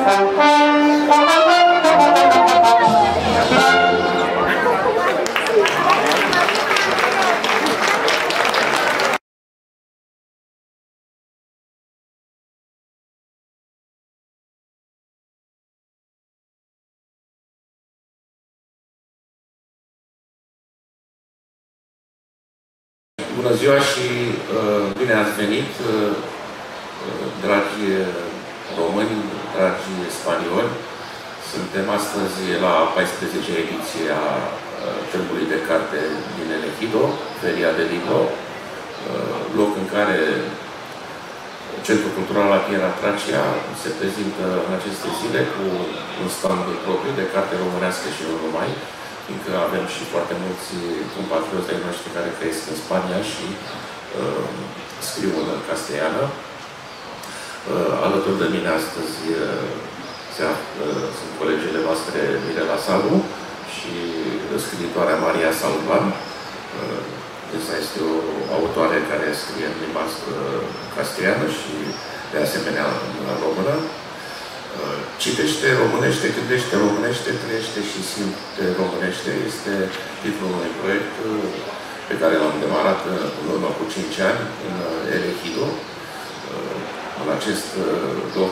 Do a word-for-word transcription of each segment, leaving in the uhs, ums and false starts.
Bună ziua și uh, bine ați venit, uh, dragi români, dragi spanioli. Suntem astăzi la a paisprezecea ediție a uh, Târgului de Carte din Elegido, Feria de Libro, uh, loc în care Centrul Cultural la Tierra Tracia se prezintă în aceste zile cu un stand propriu de carte românească și nu numai, fiindcă avem și foarte mulți compatrioți ai noștri care trăiesc în Spania și uh, scriu în castellană. Uh, alături de mine astăzi uh, se află, uh, sunt colegele voastre Mirela Salu și scriitoarea Maria Salvan. Uh, Esa este o autoare care scrie în limba uh, castellană și de asemenea în română. Citește românește, gândește românește, trăiește și simte românește. Este titlul unui proiect pe care l-am demarat în urmă cu cinci ani în Elegido, în acest loc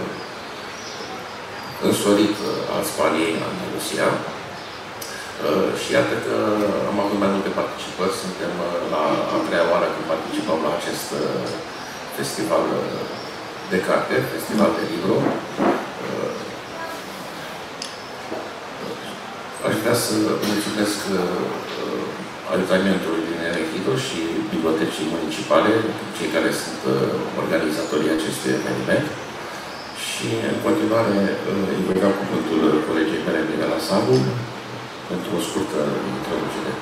însorit al Spaniei, în Andalusia. Și iată că am avut mai multe participări. Suntem la a treia oară când participăm la acest festival de carte, festival de libro. Aș vrea să mulțumesc Ayuntamientului din Elegido și bibliotecii municipale, cei care sunt organizatorii acestui eveniment. Și în continuare îi voi da cuvântul colegii mele, Mirela Salu, pentru o scurtă introducere.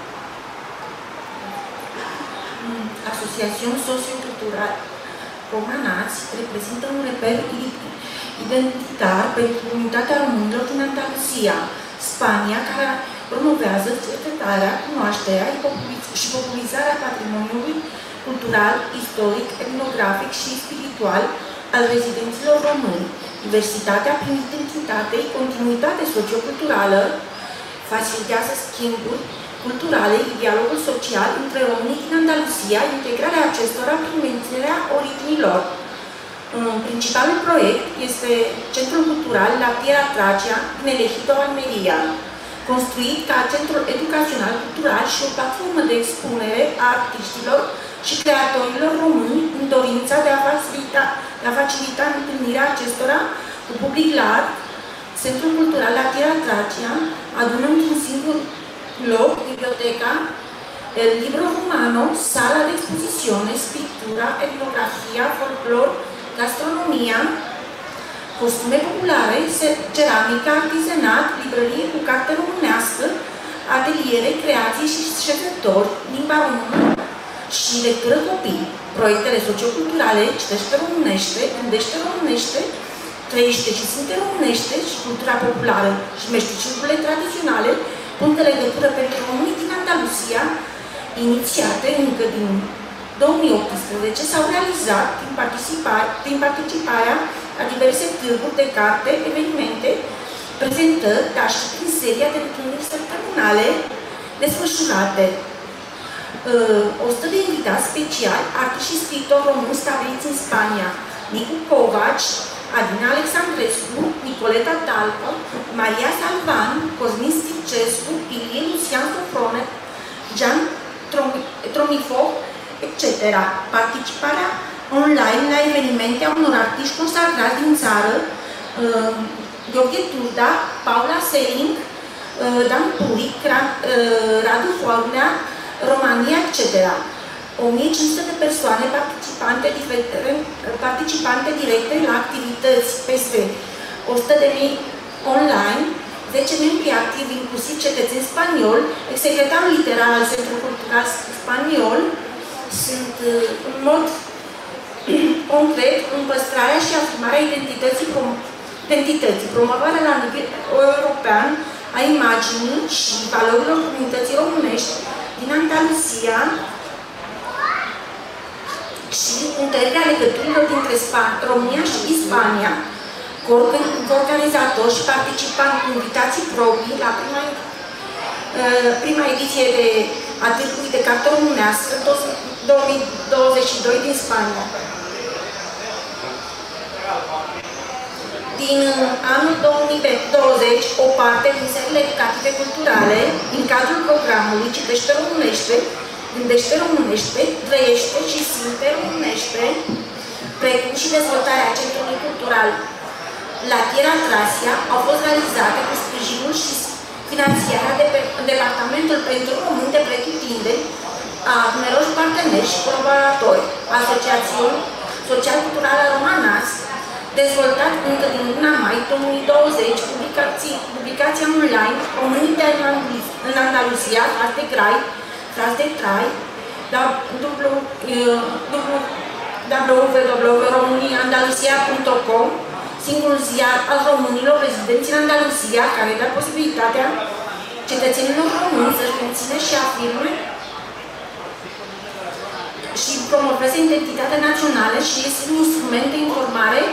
Asociațiuni socioculturale Romanați reprezintă un reper identitar pentru unitatea românilor din Andalusia, Spania, care promovează cercetarea, cunoașterea și popularizarea patrimoniului cultural, istoric, etnografic și spiritual al rezidenților români. Diversitatea prin identitate, continuitate socioculturală, facilitează schimburi culturale, dialogul social între românii din Andalusia, integrarea acestora prin menținerea originilor. Principalul proiect este Centrul Cultural la Tierra Tracia din Elegido, Almeria, construit ca centru educațional, cultural și o platformă de expunere a artiștilor și creatorilor români în dorința de a facilita, de a facilita întâlnirea acestora cu public larg. Centrul Cultural la Tierra Tracia adună într-un singur loc biblioteca, el libro romano, sala de expozițiune, scriptura, etnografia, folclor, gastronomia, costume populare, ceramică, artizanat, librărie cu carte românească, ateliere, creații și șefători, limba română și lectură copii. Proiectele socioculturale, citește românește, gândește românește, trăiește și simte românește și cultura populară și meșteciurile tradiționale, punct de legătură pentru românii din Andalusia, inițiate încă din două mii optsprezece, s-au realizat prin, prin participarea la diverse târguri de carte, evenimente, prezentări, dar și prin seria de întâlniri săptămânale desfășurate. O sută de invitați speciali, artiști și scriitori români stabiliți în Spania: Nicu Covaci, Adina Alexandrescu, Nicoleta Talpă, Maria Salvan, Cosmin Sticescu, Ilie Lucian Sofrone, Jean Tromifov, et cetera. Participarea online la evenimente a unor artiști consagrați din țară, uh, Gheorghe Turda, Paula Sering, uh, Dan Puric, uh, Radu Fornea, România, et cetera. o mie cinci sute de persoane participante, participante directe la activități, peste o sută de mii online, zece membri activi, inclusiv cetățeni spanioli, secretarul literar al Centrului Cultural Spaniol, sunt în mod concret în păstrarea și afirmarea identității, prom identității, promovarea la nivel european a imaginii și valorilor comunității românești din Andalusia și întărirea legăturilor dintre Span România și Spania. cu organizatori și participanți cu invitații proprii la prima, prima ediție de, a Târgului de Carte Românească două mii douăzeci și doi din Spania. Din anul două mii douăzeci, o parte din seriile educative culturale, din cadrul programului Citește Românește, Gândește Românește, Trăiește și Simte Românește, precum și dezvoltarea Centrului Cultural la Tierra Trasia, au fost realizate cu sprijinul și finanțarea de pe Departamentul pentru Români de Pretutindeni a numeroși parteneri și colaboratori, Asociației Social-Culturală Românați, dezvoltat încă din luna mai două mii douăzeci, publicația online Românii în Andaluzia, Frați de Grai, Frați de Trai, w w w punct româniaandaluzia punct com, singurul ziar al românilor rezidenți în Andaluzia, care dă posibilitatea cetățenilor români să-și mențină și afirme și promoveze identitatea națională și este un instrument de informare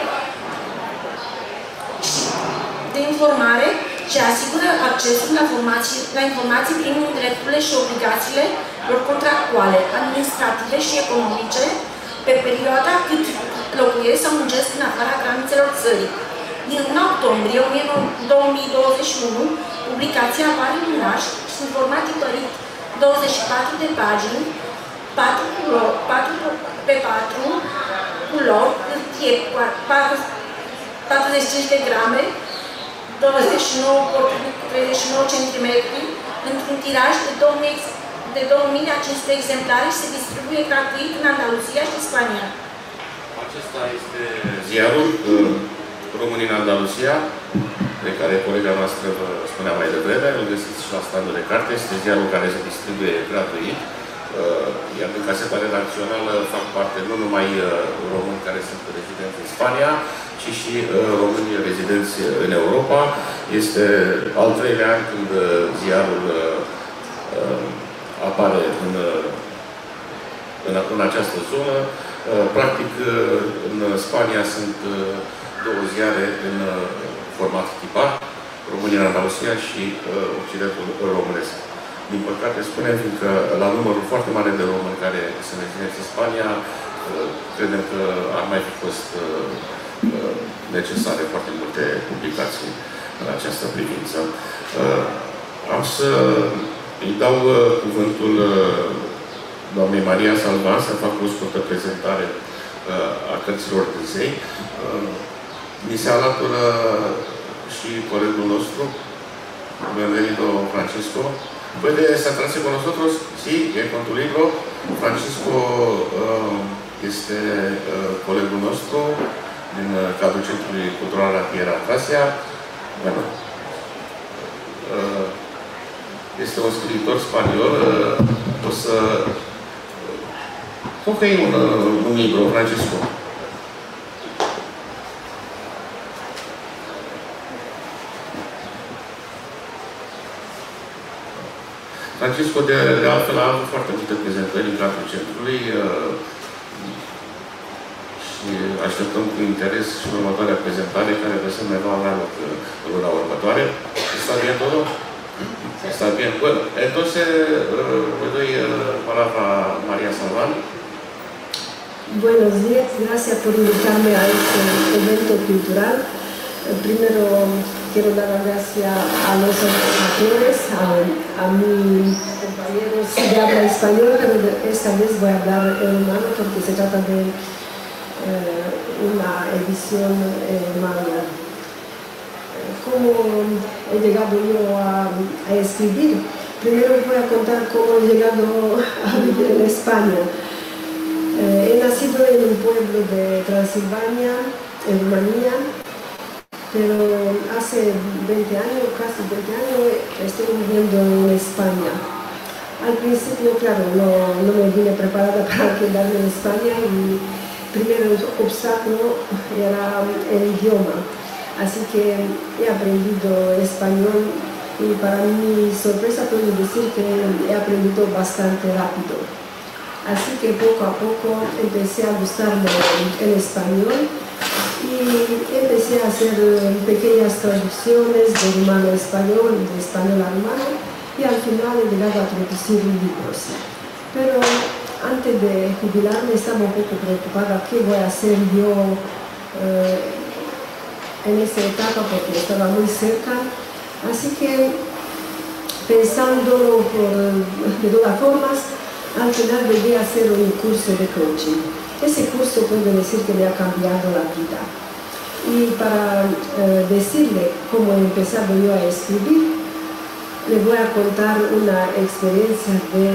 de informare și asigură accesul la informații, la informații prin drepturile și obligațiile lor contractuale, administrative și economice pe perioada cât locuiesc sau muncesc în afara granițelor țării. Din luna octombrie două mii douăzeci și unu, publicația apare în lunaș și în format tipărit douăzeci și patru de pagini, patru pe patru culori, hârtie patruzeci și cinci de grame, douăzeci și nouă ori treizeci și nouă centimetri, într-un tiraj de două mii cinci sute exemplare și se distribuie gratuit în Andaluzia și Spania. Acesta este ziarul uh, Românii în Andaluzia, pe care colega noastră vă spunea mai devreme, îl găsiți și la standul de carte. Este ziarul care se distribuie gratuit. Uh, iar din caseta redacțională fac parte nu numai uh, români care sunt rezidenți în Spania, ci și uh, români rezidenți în Europa. Este al treilea an când uh, ziarul uh, uh, apare în, uh, în, în această zonă. Uh, practic, uh, în Spania sunt uh, două ziare în uh, format tipar, România în Andaluzia și uh, Occidentul românesc. Din păcate, spunem, fiindcă la numărul foarte mare de români care sunt rezidenți în Spania, credem că ar mai fi fost necesare foarte multe publicații în această privință. Am să îi dau cuvântul doamnei Maria Salvan să fac o scurtă prezentare a cărților dânsei. Mi se alătură și colegul nostru, Bienvenido Francisco. Puede sentarse con nosotros, sí, en con tu libro. Francisco uh, este uh, colegul nostru din uh, cadrul Centrului Cultural la Tierra Trasia. Bueno, uh, este un scriitor spaniol. Uh, o să... Cum că e un, uh, un libru, Francisco? Francisco, de, de altfel, a avut foarte multe prezentări în cadrul centrului uh, și așteptăm cu interes și următoarea prezentare, care de asemenea va avea loc uh, luna următoare. Está bien todo? Está bien. Bueno, entonces uh, le doy uh, palabra a María Salvan. Buenos días, gracias por invitarme a este evento cultural. Primero quiero dar las gracias a los organizadores, a, a mis compañeros de habla española, pero esta vez voy a hablar en rumano porque se trata de eh, una edición en maya. ¿Cómo he llegado yo a, a escribir? Primero voy a contar cómo he llegado a vivir en España. Eh, he nacido en un pueblo de Transilvania, en Rumanía, pero hace veinte años, casi veinte años, estoy viviendo en España. Al principio, claro, no, no me vine preparada para quedarme en España y el primer obstáculo era el idioma. Así que he aprendido español y para mi sorpresa puedo decir que he aprendido bastante rápido. Así que poco a poco empecé a gustarme el español y empecé a hacer pequeñas traducciones de rumano a español, de español a rumano, y al final he llegado a traducir libros. Pero antes de jubilarme estaba un poco preocupada qué voy a hacer yo eh, en esa etapa porque estaba muy cerca. Así que pensándolo por, de todas formas, al final llegué a hacer un curso de coaching. Ese curso puedo decir que me ha cambiado la vida. Y para eh, decirle cómo he empezado yo a escribir, le voy a contar una experiencia de,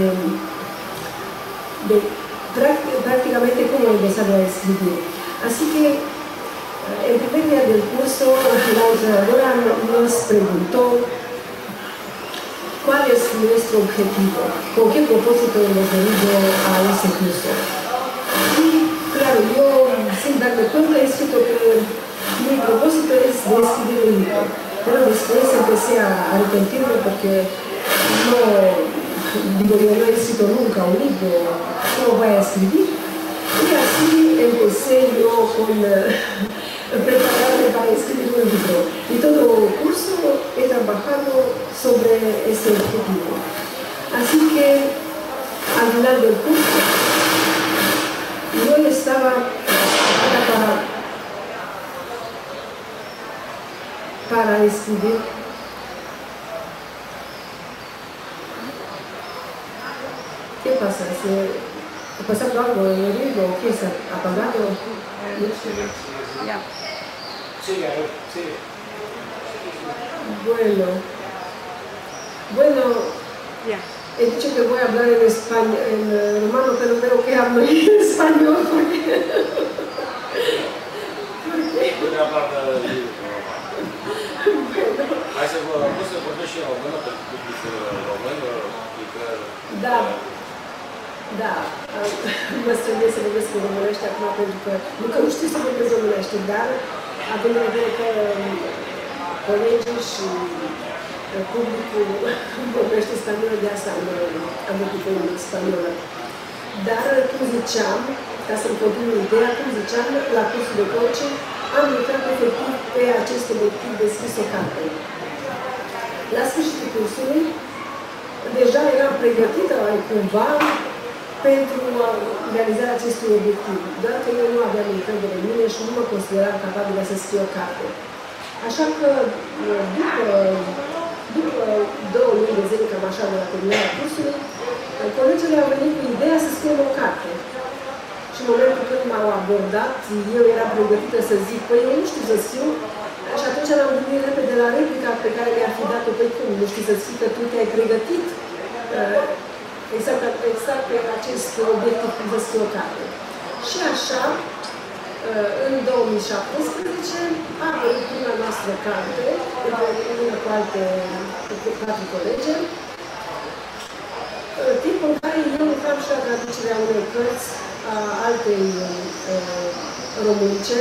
de prácticamente cómo he empezado a escribir. Así que el primer día del curso, la entrenadora nos preguntó cuál es nuestro objetivo, con qué propósito hemos venido a ese curso. Y claro, yo sin darme cuenta he escrito que mi propósito es de escribir un libro. Pero después empecé a arrepentirme porque no, digo, yo no he escrito nunca un libro, ¿cómo voy a escribir? Y así empecé yo con uh, prepararme para escribir un libro. Y todo el curso he trabajado sobre ese objetivo. Así que al final del curso yo estaba para para escribir. ¿Qué pasa? ¿Está pasando algo en el libro? ¿Qué se ha apagado? Ya. Sigue, sigue. Bueno. Bueno. Ya. He dicho que voy a hablar en español, en rumano, pero veo que hablo en español porque... Bună afară de Hai să vă pot să vorbesc și în română pentru publicul român, adică... Da, da, mă străduie să vorbesc în românește acum pentru că nu că nu știu să vorbesc românește, dar având în vedere că colegii și publicul vorbește spaniolă, de asta am, am vorbit în spaniolă. Dar, cum ziceam, ca să-mi continui ideea, cum ziceam, la cursul de coaching, am lucrat efectiv pe acest obiectiv de scris o carte. La sfârșitul cursului, deja eram pregătită cumva pentru realizarea acestui obiectiv, doar că eu nu aveam încredere în mine și nu mă consideram capabilă să scriu o carte. Așa că, după, după două luni de zile, cam așa, de la terminarea cursului, colegii au venit cu ideea să scriem o carte. Și în momentul când m-au abordat, eu eram pregătită să zic, păi eu nu știu să scriu, și atunci am gândit repede la replica pe care mi-ar fi dat-o, păi cum, nu știu să scrii că tu te-ai pregătit exact, exact pe acest obiectiv cum să scrii o carte. Și așa, în două mii șaptesprezece, a apărut prima noastră carte, împreună cu alte patru colege, timp în care eu lucram și la traducerea unei cărți a altei uh, românice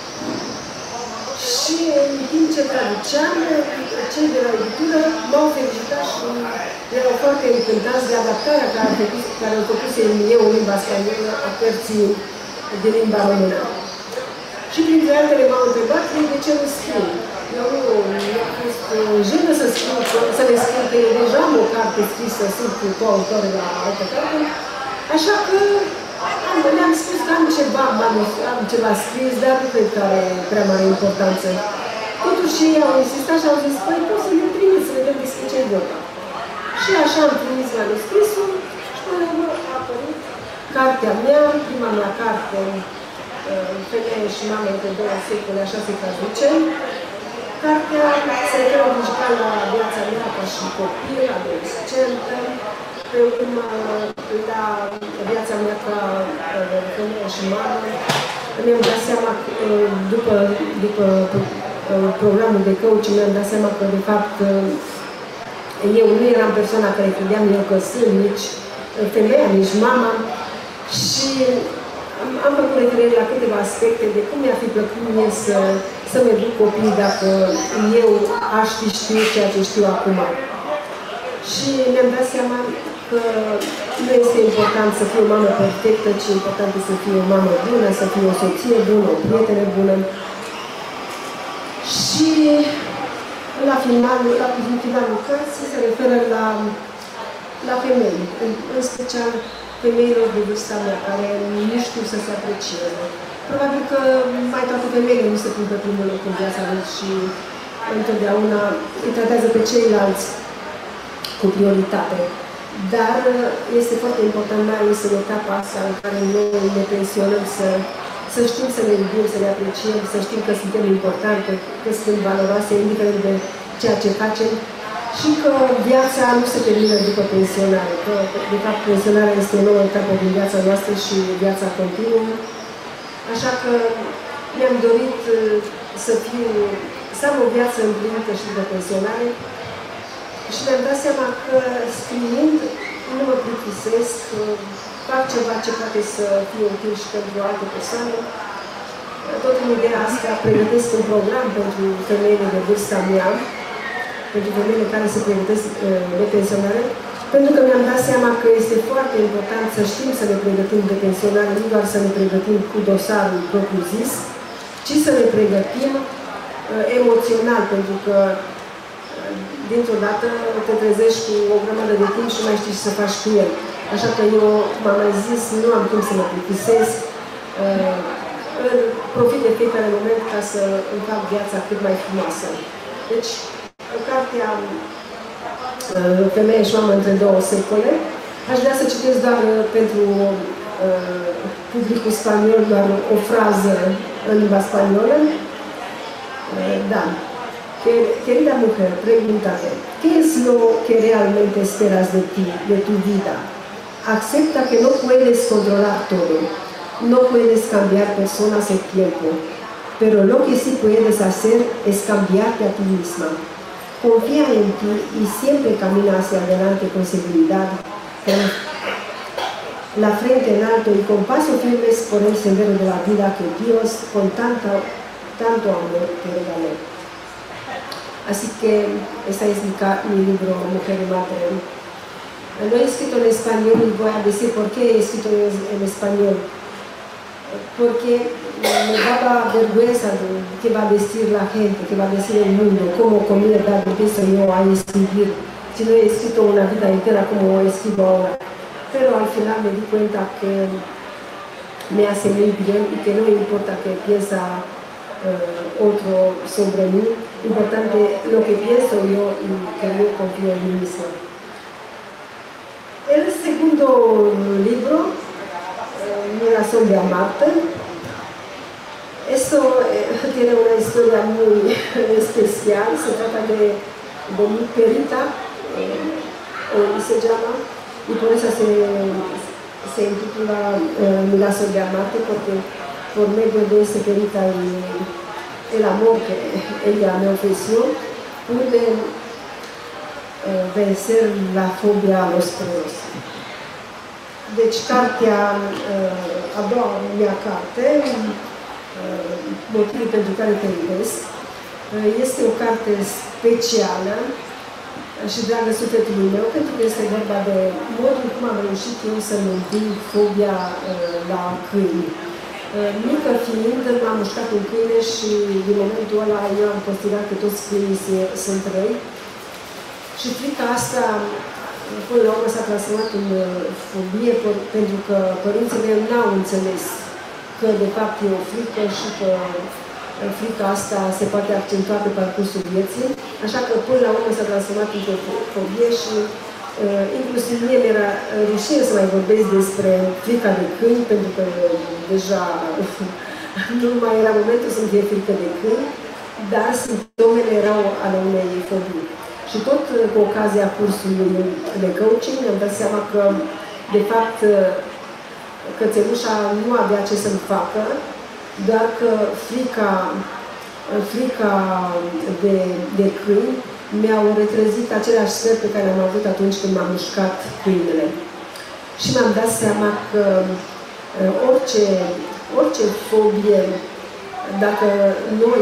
și în timp ce traduceam, cei de la editură m-au felicitat și erau foarte încântați de adaptarea care, făcut, care au făcut eu în limba spaniolă a cărții de limba română. Și printre altele m-au întrebat de ce nu scriu. Eu nu mi-a fost jenă să scriu, să le scriu că eu deja am o carte scrisă, sunt coautor la altă carte, așa că le-am spus că am ceva, am ceva scris, dar nu cred că are prea mare importanță. Totuși ei au insistat și au zis, păi poți să ne trimiți, să vedem despre ce-i vorba. Și așa am trimis manuscrisul și până la urmă a apărut cartea mea, prima mea carte, Femeie și mamă între două secole, așa se traduce. Cartea se referă muzical la viața mea ca și copil, adolescentă, pe urmă la viața mea ca femeie și mamă. Mi-am dat seama, după, după programul de coaching, mi-am dat seama că, de fapt, eu nu eram persoana care credeam eu că sunt nici femeia, nici mama. Și am, am făcut referire la câteva aspecte de cum mi-ar fi plăcut mie să, să-mi educ copiii dacă eu aș fi știut ceea ce știu acum. Și mi-am dat seama că nu este important să fie o mamă perfectă, ci important să fie o mamă bună, să fie o soție bună, o prietenă bună. Și la finalul, la finalul cărții se referă la, la femei, în, în special femeilor de vârsta mea, care nu știu să se aprecieze. Probabil că mai toate femeile nu se pun pe primul loc în viața lor și întotdeauna îi tratează pe ceilalți cu prioritate. Dar este foarte important, mai ales în etapa asta în care noi ne pensionăm, să, să știm să ne iubim, să ne apreciem, să știm că suntem importante, că suntem valoroase, indiferent de ceea ce facem și că viața nu se termină după pensionare, că de fapt pensionarea este o nouă etapă din viața noastră și viața continuă. Așa că mi-am dorit să fiu, să am o viață împlinită și după pensionare și mi-am dat seama că scriind nu mă plictisesc, fac ceva ce poate să fie util și pentru o altă persoană. Tot în ideea asta pregătesc un program pentru femeile de vârsta mea, pentru femeile care se pregătesc de pensionare, pentru că mi-am dat seama că este foarte important să știm să ne pregătim de pensionare, nu doar să ne pregătim cu dosarul propriu-zis, ci să ne pregătim uh, emoțional, pentru că uh, dintr-o dată te trezești cu o grămadă de timp și nu mai știi ce să faci cu el. Așa că eu m-am mai zis, nu am timp să mă plictisesc, uh, profit de fiecare moment ca să îmi fac viața cât mai frumoasă. Deci, cartea Femeie și mamă între două secole. Aș vrea să citesc doar pentru uh, publicul spaniol, doar o frază în limba spaniolă. Uh, da. Querida mujer, pregúntate, ¿qué es lo que realmente esperas de ti, de tu vida? Acepta que no puedes controlar todo, no puedes cambiar personas en tiempo, pero lo que sí puedes hacer es cambiarte a ti misma. Confía en ti y siempre camina hacia adelante con seguridad, con la frente en alto y con pasos firmes por el sendero de la vida que Dios con tanto, tanto amor te regaló. Así que ese es mi, mi libro, Mujer y Madre. Lo he escrito en español y voy a decir por qué he escrito en español. Porque me daba vergüenza de qué va a decir la gente, qué va a decir el mundo, cómo comunidad empiezo yo a escribir. Si no he escrito una vida entera como escribo ahora. Pero al final me di cuenta que me hace muy bien y que no importa que piensa uh, otro sobre mí, importante lo que pienso yo y que yo confío en mí misma. El segundo libro, Mi razón de amarte. Esto eh, tiene una historia muy especial, se trata de, de mi perita, eh, hoy se llama, y por eso se, se intitula eh, Mi razón de amarte, porque por medio de esta perita y el amor que ella me ofreció, pude eh, vencer la fobia a los perros. Deci, cartea, a doua mea carte, Motivul pentru care te iubesc, este o carte specială și dragă sufletului meu, pentru că este vorba de modul cum am reușit eu să-mi înving fobia la câini. Mică fiind, m-am mușcat un câine și din momentul ăla eu am considerat că toți câinii sunt răi. Și frica asta până la urmă s-a transformat în fobie, pentru că părinții mei n-au înțeles că de fapt e o frică și că frica asta se poate accentua pe parcursul vieții. Așa că până la urmă s-a transformat într-o fobie și uh, inclusiv mie mi-era rușine să mai vorbesc despre frica de câini, pentru că deja nu mai era momentul să-mi fie frică de câini, dar simptomele erau ale unei fobii. Și tot cu ocazia cursului de coaching mi-am dat seama că, de fapt, cățelușa nu avea ce să-mi facă, doar că frica, frica de, de câini mi-au retrezit aceleași stări pe care am avut atunci când m-am mușcat câinele. Și mi-am dat seama că orice, orice fobie, dacă noi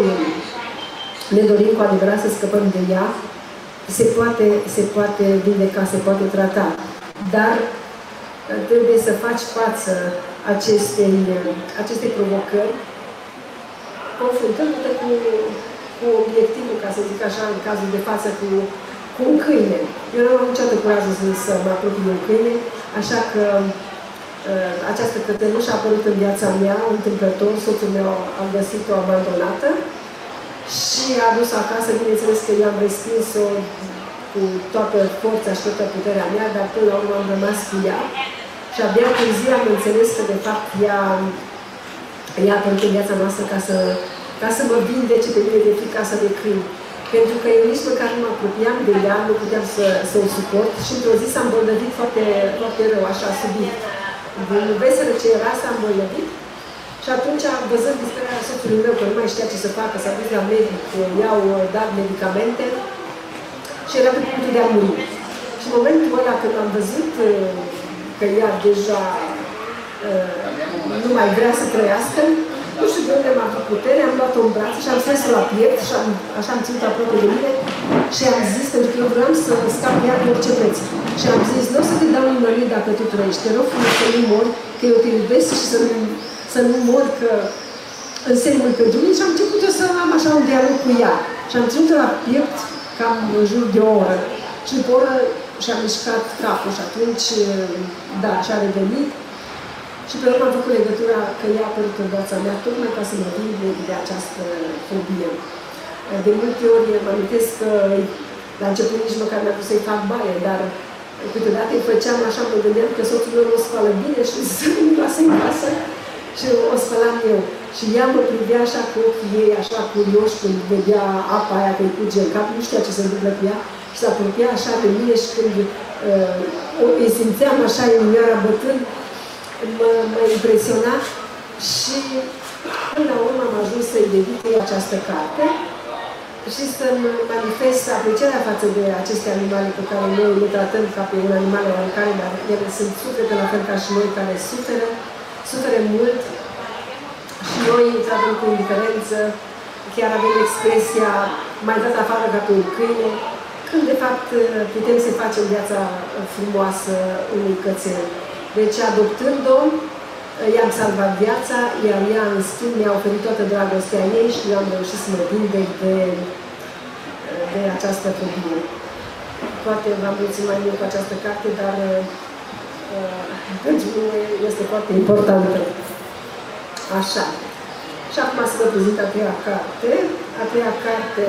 ne dorim cu adevărat să scăpăm de ea, se poate, se poate vindeca, se poate trata. Dar trebuie să faci față acestei, acestei provocări, confruntându-te cu, cu obiectivul, ca să zic așa, în cazul de față, cu, cu un câine. Eu nu am niciodată curajul să, să mă apropii de un câine, așa că uh, această cătălușă a apărut în viața mea, întâmplător, soțul meu a găsit-o abandonată și a adus-o acasă. Bineînțeles că eu am respins-o cu toată forța și toată puterea mea, dar până la urmă am rămas cu ea. Și abia târziu am înțeles că, de fapt, ea, ea a apărut în viața noastră ca să, ca să mă vindece pe mine de frica de câini. Pentru că eu nici măcar nu mă apropiam de ea, nu puteam să, să o suport și într-o zi s-a îmbolnăvit foarte, foarte rău, așa, subit. Din veselă ce era, s-a îmbolnăvit. Și atunci, văzând disperarea soțului meu, că nu mai știa ce să facă, s-a dus la medic, i-au dat medicamente și era pe punctul de a muri. Și în momentul ăla, când am văzut că ea deja uh, nu mai vrea să trăiască, nu știu de unde m-am făcut putere, am luat-o în brațe și am strâns-o la piept și am, așa am ținut aproape de mine și am zis, pentru că eu vreau să scap ea cu orice preț. Și am zis, nu o să te dau nimănui dacă tu trăiești, te rog frumos să nu mori, că eu te iubesc și să nu, să nu mor, că însemn mult pentru mine. Și am început eu să am așa un dialog cu ea. Și am ținut-o la piept cam în jur de o oră. Și după o oră și-a mișcat capul și atunci, da, și-a revenit. Și pe urmă am făcut legătura că ea a apărut în viața mea, tocmai ca să mă vindec de această fobie. De multe ori mă amintesc că la început nici măcar n-am vrut să-i fac baie, dar câteodată îi făceam așa, mă gândeam că soțul meu nu o spală bine și să nu lasă în casă și o spălam eu. Și ea mă privea așa cu ochii ei, așa curioși, când vedea apa aia că îi curge în cap, nu știa ce se întâmplă cu ea. Și se apropia așa de mine și când uh, o, îi simțeam așa inimioara bătând, mă, mă impresiona și până la urmă am ajuns să-i dedic această carte și să-mi manifest aprecierea față de aceste animale pe care noi le tratăm ca pe un animal oarecare, dar ele sunt suflete la fel ca și noi, care suferă, suferă mult și noi îi tratăm cu indiferență, chiar avem expresia mai dat afară ca pe un câine, când de fapt putem să facem viața frumoasă unui cățel. Deci, adoptând-o, i-am salvat viața, iar ea, în schimb, mi-a oferit toată dragostea ei și eu am reușit să mă vindec de, de această fobie. Poate v-am mulțumit mai mult cu această carte, dar uh, pentru mine este foarte importantă. Așa. Și acum să vă prezint a treia carte. A treia carte...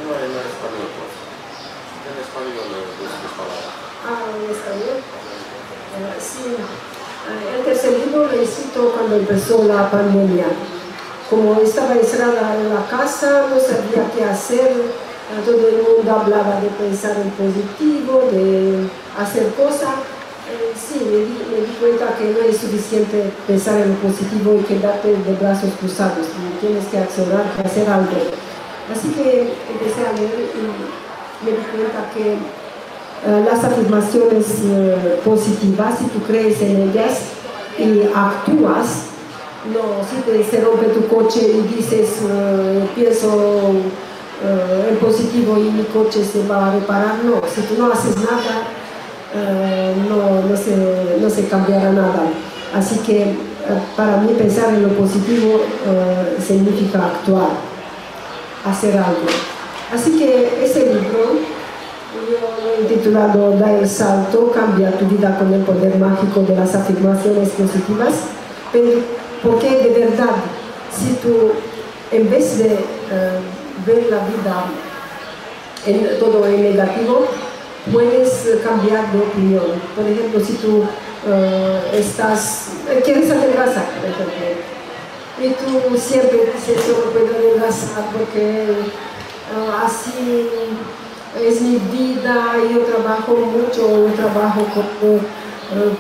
En español, dos palabras. Ah, en español. Uh, sí. Uh, el tercer libro lo he escrito cuando empezó la pandemia. Como estaba encerrada en la casa, no sabía qué hacer. Uh, todo el mundo hablaba de pensar en positivo, de hacer cosas. Uh, sí, me di, me di cuenta que no es suficiente pensar en lo positivo y quedarte de brazos cruzados. Tienes que accionar, que hacer algo. Así que empecé a leer y me di cuenta que uh, las afirmaciones uh, positivas, si tú crees en ellas y actúas, no, si te, se rompe tu coche y dices, uh, pienso uh, en positivo y mi coche se va a reparar, no, si tú no haces nada, uh, no, no, se, no se cambiará nada. Así que uh, para mí pensar en lo positivo uh, significa actuar, hacer algo. Así que ese libro, yo lo he titulado Da el salto, cambia tu vida con el poder mágico de las afirmaciones positivas, pero porque de verdad, si tú en vez de uh, ver la vida en todo en negativo, puedes cambiar de opinión. Por ejemplo, si tú uh, estás, quieres adelgazar, por ejemplo, y tú siempre dices, yo no puedo adelgazar porque Uh, así es mi vida, yo trabajo mucho, yo trabajo con uh,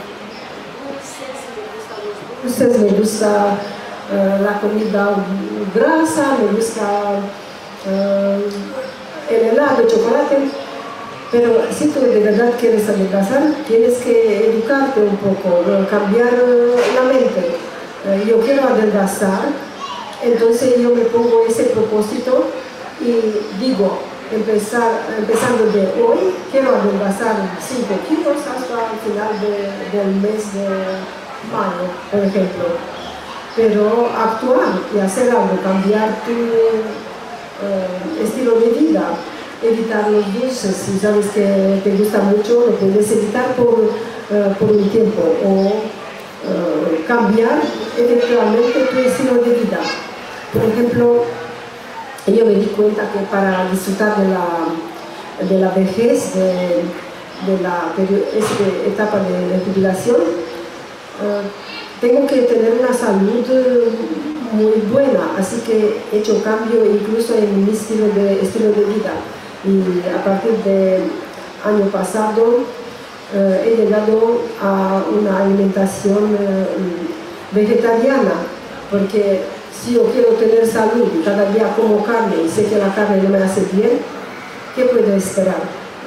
dulces, me gusta uh, la comida grasa, me gusta uh, el helado de chocolate, pero si tú de verdad quieres adelgazar, tienes que educarte un poco, uh, cambiar uh, la mente. Uh, yo quiero adelgazar, entonces yo me pongo ese propósito y digo, empezar, empezando de hoy, quiero adelgazar cinco kilos hasta el final de, del mes de mayo, por ejemplo. Pero actuar y hacer algo, cambiar tu, eh, estilo de vida, evitar los dulces, si sabes que te gusta mucho, lo puedes evitar por, uh, por un tiempo o uh, cambiar efectivamente tu estilo de vida. Por ejemplo, yo me di cuenta que para disfrutar de la, de la vejez, de, de la esta etapa de, de jubilación, uh, tengo que tener una salud muy buena, así que he hecho cambio incluso en mi estilo de, estilo de vida. Y a partir del año pasado eh, he llegado a una alimentación eh, vegetariana, porque si yo quiero tener salud y cada día como carne y sé que la carne no me hace bien, ¿qué puedo esperar?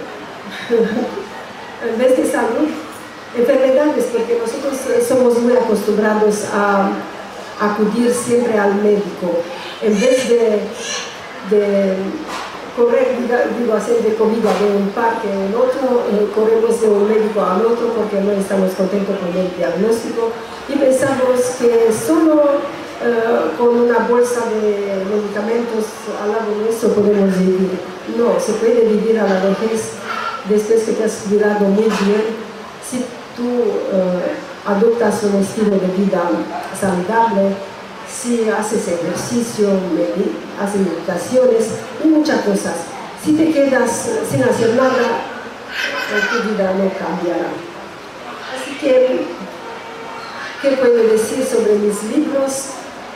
En vez de salud, enfermedades, porque nosotros somos muy acostumbrados a acudir siempre al médico. En vez de, de correr, digo, hacer de comida de un parque en otro, eh, corremos de un médico al otro porque no estamos contentos con el diagnóstico y pensamos que solo eh, con una bolsa de medicamentos al lado nuestro podemos vivir. No, se puede vivir a la vejez después que te has cuidado muy bien si tú eh, adoptas un estilo de vida saludable, si haces ejercicio, haces meditaciones y muchas cosas. Si te quedas sin hacer nada, tu vida no cambiará. Así que, ¿qué puedo decir sobre mis libros?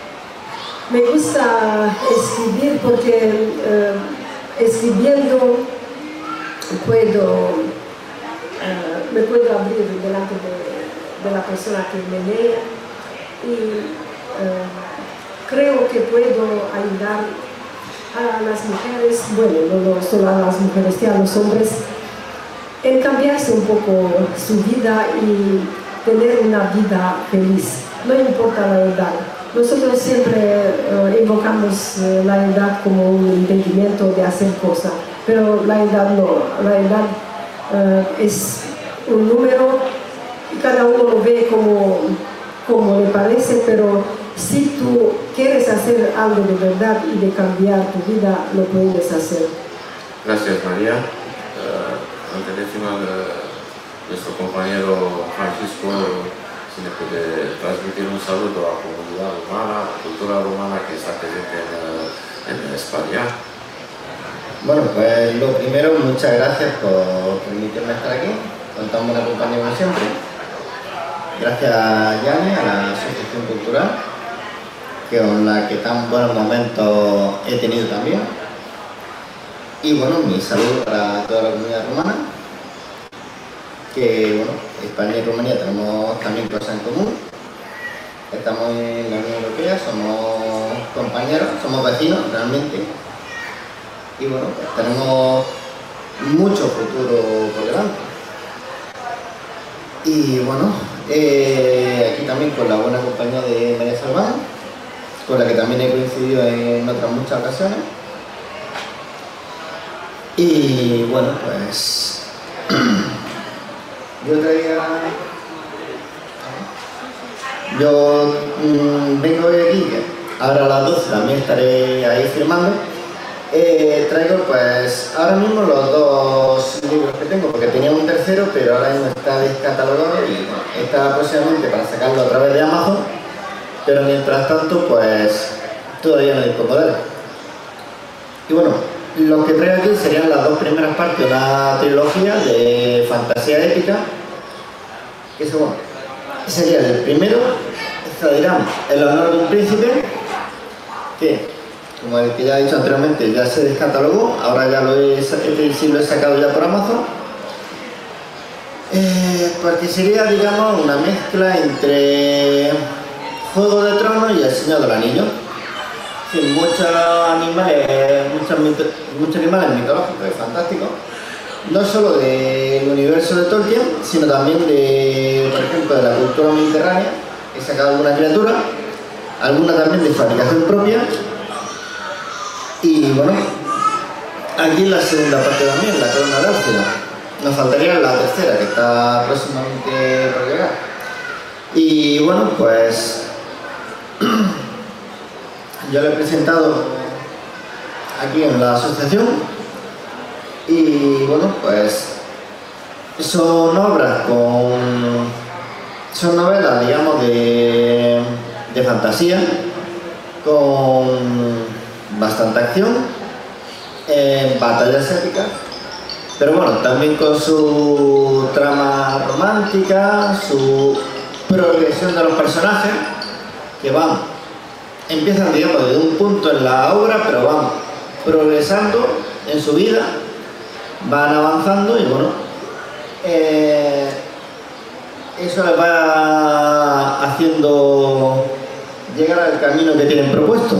Me gusta escribir porque eh, escribiendo puedo, eh, me puedo abrir delante de, de la persona que me lea y Uh, creo que puedo ayudar a las mujeres, bueno, no, no solo a las mujeres, sino a los hombres, en cambiarse un poco su vida y tener una vida feliz, no importa la edad. Nosotros siempre uh, invocamos uh, la edad como un impedimento de hacer cosas, pero la edad no, la edad uh, es un número y cada uno lo ve como, como le parece, pero si tú quieres hacer algo de verdad y de cambiar tu vida, lo puedes hacer. Gracias, María. Uh, antes de final, uh, nuestro compañero Francisco, si le puede transmitir un saludo a la comunidad rumana, a la cultura rumana que está presente en, en España. Bueno, pues lo primero, muchas gracias por permitirme estar aquí, con tan buena compañía como siempre. Gracias a Yane, a la Asociación Cultural, que con la que tan buenos momentos he tenido también. Y bueno, mi saludo para toda la comunidad rumana, que bueno, España y Rumanía tenemos también cosas en común. Estamos en la Unión Europea, somos compañeros, somos vecinos realmente. Y bueno, pues tenemos mucho futuro por delante. Y bueno, eh, aquí también con la buena compañía de María Salván, con la que también he coincidido en otras muchas ocasiones. Y bueno, pues yo traía... Yo mmm, vengo hoy aquí, ahora a las doce también estaré ahí firmando. Eh, traigo pues ahora mismo los dos libros que tengo, porque tenía un tercero, pero ahora mismo está descatalogado y bueno, está próximamente para sacarlo a través de Amazon. Pero mientras tanto, pues todavía no dispongo de él. Y bueno, lo que traigo aquí serían las dos primeras partes de una trilogía de fantasía épica. Que es, bueno, sería el primero, Zadirán, El honor de un príncipe, que, como el que ya he dicho anteriormente, ya se descatalogó, ahora ya lo he, sí lo he sacado ya por Amazon. Eh, porque sería, digamos, una mezcla entre Juego de Tronos y El Señor del Anillo. Sí, muchos animales, muchos, muchos animales mitológicos y fantásticos, no solo del universo de Tolkien, sino también de, por ejemplo, de la cultura mediterránea. He sacado alguna criatura, alguna también de fabricación propia. Y bueno, aquí la segunda parte también, la corona de Álcida. Nos faltaría la tercera, que está próximamente por llegar. Y bueno, pues yo le he presentado aquí en la asociación. Y bueno, pues son obras con... son novelas, digamos, de, de fantasía, con bastante acción, eh, batallas épicas, pero bueno, también con su trama romántica, su progresión de los personajes, que van, empiezan, digamos, desde un punto en la obra, pero van progresando en su vida, van avanzando y bueno, eh, eso les va haciendo llegar al camino que tienen propuesto.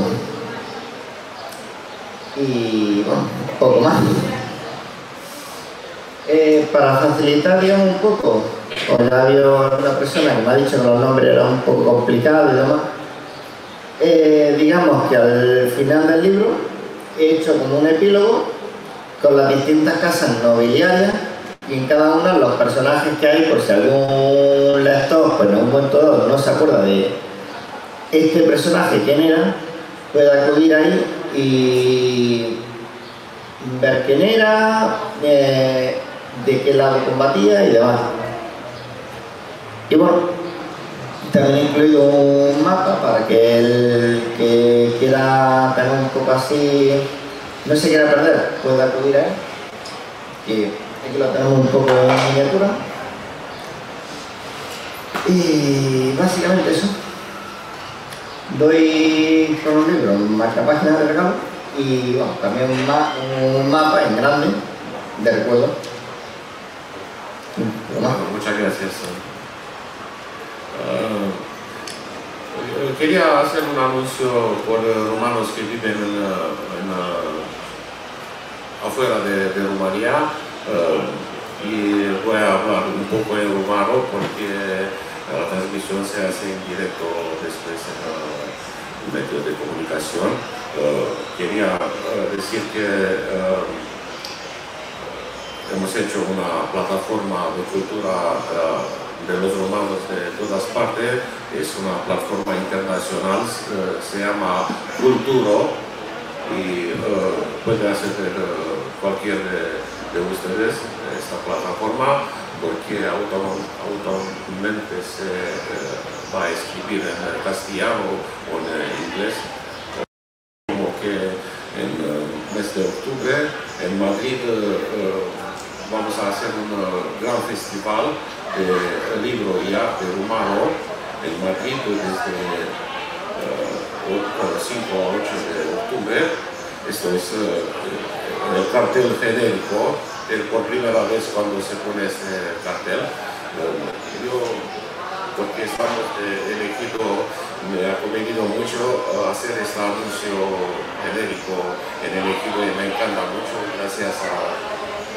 Y bueno, poco más. Eh, para facilitar, digamos, un poco, como ya había una persona que me ha dicho que los nombres eran un poco complicados y demás, eh, digamos que al final del libro he hecho como un epílogo con las distintas casas nobiliarias y en cada una los personajes que hay, por si algún lector, pues en un momento dado no se acuerda de este personaje, quién era, puede acudir ahí y ver quién era, eh, de qué lado combatía y demás. Y bueno, también he incluido un mapa para que el que quiera tener un poco así, no se quiera perder, pueda acudir a él, que aquí lo tenemos un poco en miniatura. Y básicamente eso. Doy con un libro, marca página de regalo y bueno, también un, ma un mapa en grande de recuerdo. Bueno, muchas gracias. Uh, quería hacer un anuncio por romanos que viven en, en, afuera de, de Rumanía uh, y voy a hablar un poco en rumano porque la transmisión se hace en directo después en uh, medios de comunicación. Uh, quería uh, decir que uh, hemos hecho una plataforma de cultura uh, de los romanos de todas partes. Es una plataforma internacional, uh, se llama Culturo y uh, puede acceder uh, cualquier de, de ustedes a esta plataforma porque automáticamente se uh, va a escribir en castellano o en inglés. Como que en el uh, mes de octubre en Madrid uh, vamos a hacer un uh, gran festival de libro y arte rumano en Madrid desde uh, cinco a ocho de octubre. Esto es uh, el cartel genérico, el por primera vez cuando se pone este cartel. Uh, yo, porque estamos de, elegido, me ha convenido mucho uh, hacer este anuncio genérico en el equipo y me encanta mucho gracias a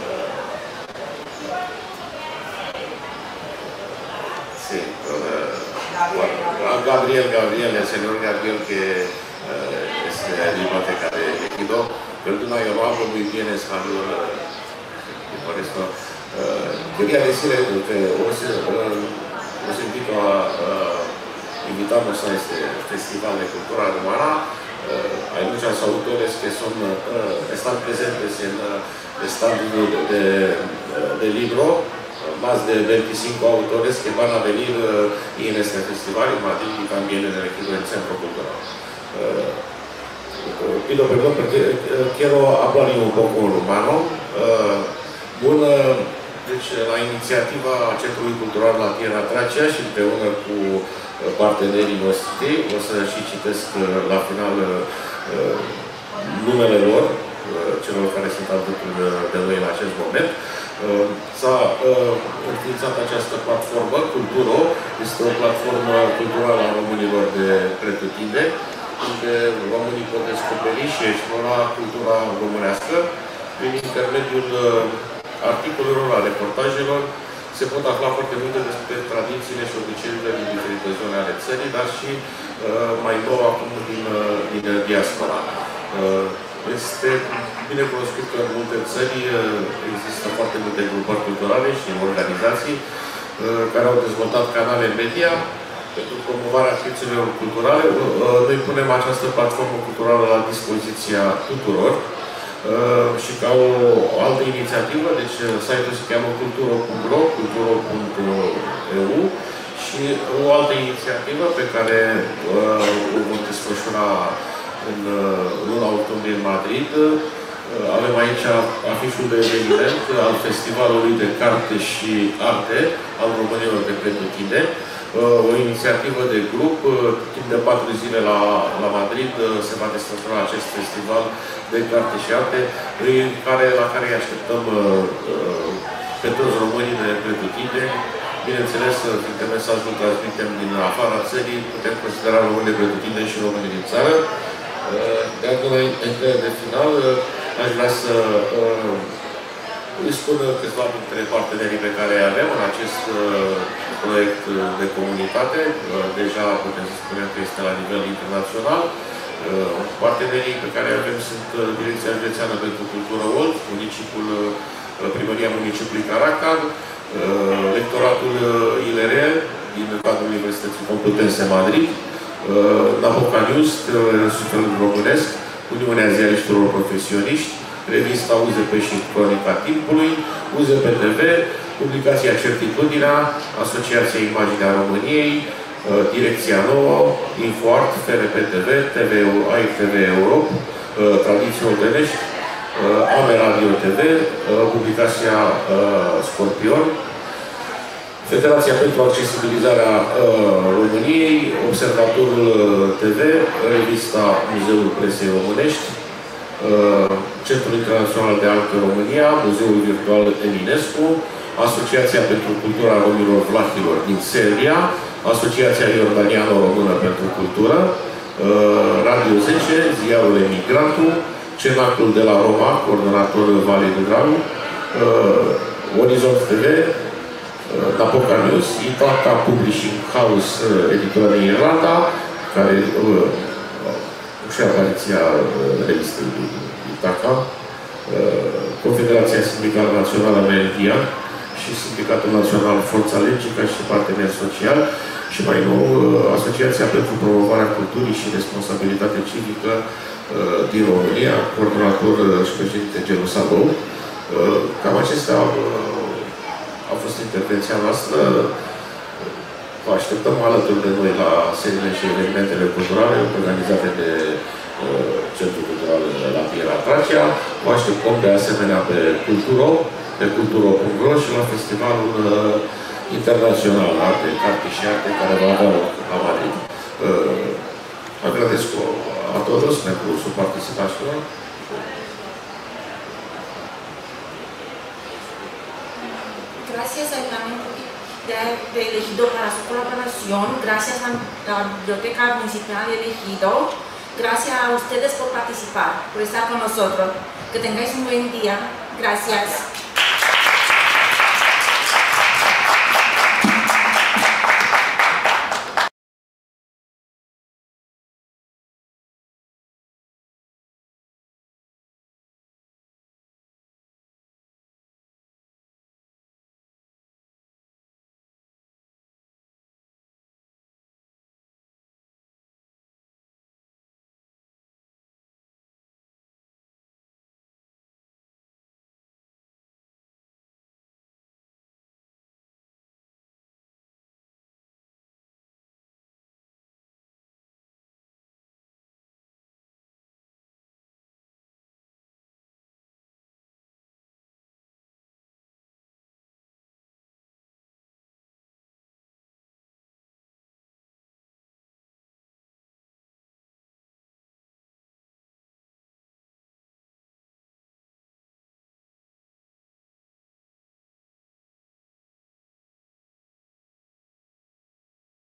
Sí, uh, Gabriel, Gabriel, el señor Gabriel que uh, es de biblioteca de Ejido. Perdona, yo no hablo muy bien español uh, y por esto uh, quería decir que os, uh, os invito a uh, invitarnos a este festival de cultura rumana. Uh, hay muchos autores que son, uh, están presentes en uh, el stand de, de, de libro. Más de veinticinco autores que van a venir uh, y en este festival en Madrid y también en el equipo del Centro Cultural. Uh, uh, pido perdón porque uh, quiero hablar un poco en rumano. Uh, bună, deci la inițiativa Centrului Cultural la Tierra Tracia și împreună cu partenerii noștri, o să și citesc uh, la final uh, numele lor, uh, celor care sunt alături de noi în acest moment. S-a uh, înființat această platformă, Culturo, este o platformă culturală a românilor de pretutindeni, unde românii pot descoperi și explora cultura românească prin intermediul uh, articolelor, a reportajelor. Se pot afla foarte multe despre tradițiile și obiceiurile din diferite zone ale țării, dar și uh, mai nou acum din, uh, din diaspora. Uh, Este bine cunoscut că în multe țări există foarte multe grupări culturale și organizații care au dezvoltat canale media pentru promovarea activităților culturale. Noi punem această platformă culturală la dispoziția tuturor. și ca o, o altă inițiativă, deci site-ul se cheamă culturo punct ro, culturo punct e u, și o altă inițiativă pe care uh, o vom desfășura în uh, luna octombrie în Madrid. Uh, avem aici afișul de eveniment al Festivalului de Carte și Arte al românilor de pretutindeni. Uh, o inițiativă de grup, uh, timp de patru zile la, la Madrid uh, se va desfășura acest festival de carte și arte, în care, la care îi așteptăm uh, uh, pe toți românii de pretutindeni. Bineînțeles, fiindcă mesajul îl transmitem din afara țării, putem considera români de pretutindeni și români din țară. De acum, înainte de final, aș vrea să îi spun câțiva dintre partenerii pe care îi avem în acest proiect de comunitate. Deja putem să spunem că este la nivel internațional. Partenerii pe care avem sunt Direcția Județeană pentru Cultură Olt, Municipul, Primăria Municipiului Caracal, Lectoratul I L R din cadrul Universității Complutense Madrid, Napoca News, Sufletul Românesc, Uniunea Ziariștilor Profesioniști, Revista U Z P și Cronica Timpului, U Z P T V, Publicația Certitudinea, Asociația Imaginea României, Direcția Nouă, InfoArt, F R P T V, T V A I T V Europe, Tradiții Oltenești, Ame Radio T V, Publicația Scorpion, Federația pentru Accesibilizarea României, Observatorul T V, Revista Muzeul Presei Românești, Centrul Internațional de Artă România, Muzeul Virtual Eminescu, Asociația pentru Cultura Romilor Vlahilor din Serbia, Asociația Iordaniană Română pentru Cultură, Radio zece, Ziarul Emigrantul, Cenaclul de la Roma, coordonator Valeriu Dragu, Horizont T V, Napoca News, Itaca Publishing House, editoră din Irlanda, care și apariția revistei Itaca, Confederația Sindicală Națională Media și Sindicatul Național Forța Legii ca și partener social și mai nou Asociația pentru Promovarea Culturii și Responsabilitate Civică din România, coordonator și președinte Gelu Sabău. Cam acestea a fost intervenția noastră. Vă așteptăm alături de noi la seriile și evenimentele culturale organizate de uh, Centrul Cultural la Piera Tracia. Vă așteptăm de asemenea pe Culturo, pe culturo punct ro și la Festivalul uh, Internațional Arte, Carte și Arte, care va avea loc la Madrid. Uh, agradezco a todos pentru su participación. Gracias al Parlamento de, de Elegido para su colaboración, gracias a la Biblioteca Municipal de Elegido, gracias a ustedes por participar, por estar con nosotros. Que tengáis un buen día. Gracias.